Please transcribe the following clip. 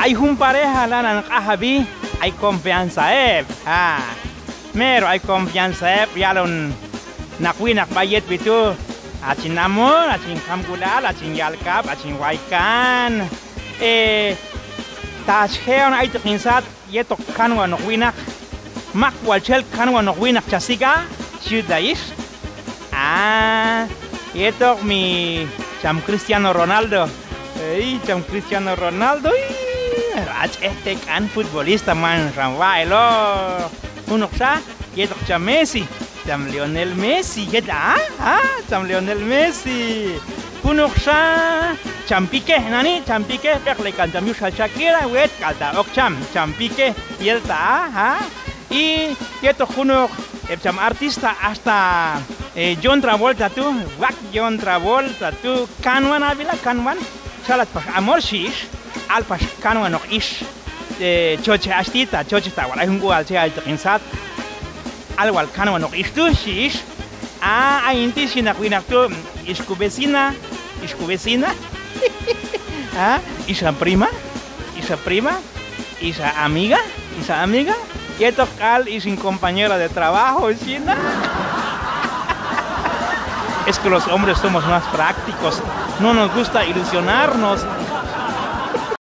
hay un pareja la nan ahabi, hay confianza mero hay confianza ya lon nakwinak bayet bitu achin amor achin kamgulal achin yalkap achin waikan tashheon ay tikinsat yetok kanwa nokwinak makwalchel kanwa nokwinak chasiga ciudadis yetok mi cham Cristiano Ronaldo cham Cristiano Ronaldo este kan futbolista man ramwailo unoksa yetok cham Messi cham Lionel Messi cham Lionel Messi unoksa cham Piqué nani cham Piqué pekle kan cham Yusha Shakira wet kalta ok cham Piqué yelta y yetok unok cham artista hasta John Travolta John Travolta kanwan avila kanwan salat pas amor shish alpas kanwan nok ish choche astita choche ta wala hungu al se al tinsat alwal kanwan nok ish tu shish inti sinakwina tu isku vecina isa prima isa amiga y esto cal y sin compañera de trabajo China. Es que los hombres somos más prácticos, no nos gusta ilusionarnos.